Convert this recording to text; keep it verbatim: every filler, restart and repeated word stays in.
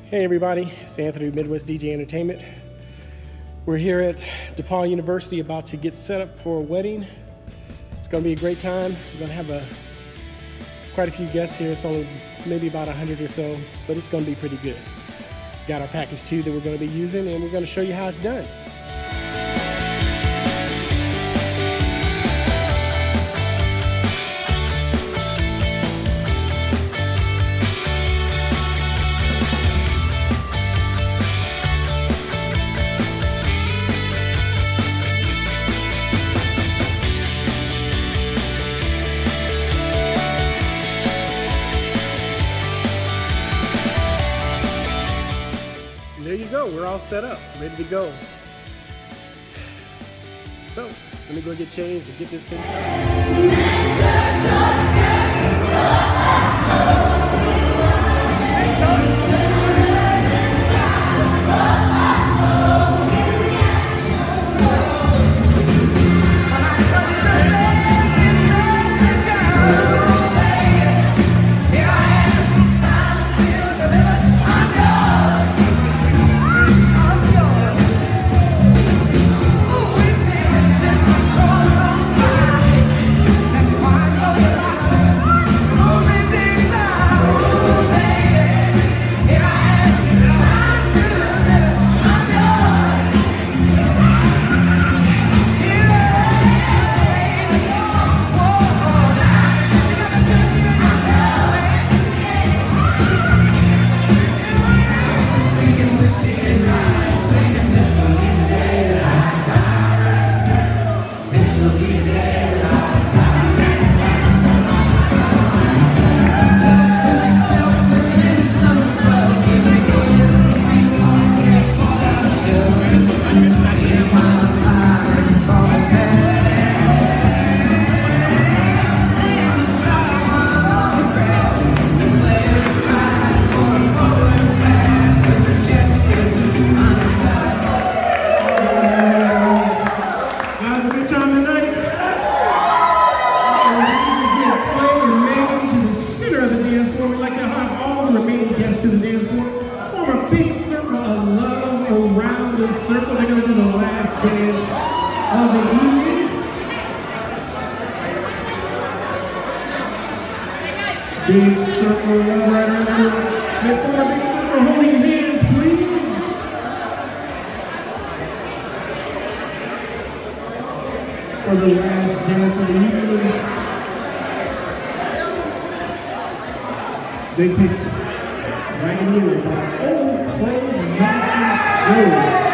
Hey everybody, it's Anthony, Midwest D J Entertainment. We're here at Depauw University about to get set up for a wedding. It's going to be a great time. We're going to have a quite a few guests here. It's only maybe about a hundred or so, but it's going to be pretty good. Got our package too that we're going to be using, and we're going to show you how it's done. There you go, we're all set up, ready to go. So, let me go get changed and get this thing to the dance floor. Form a big circle of love around the circle. They're going to do the last dance of the evening. Big circle of love right around here. They form a big circle holding hands, please. For the last dance of the evening. They picked right in the middle by Old Crow Master Show.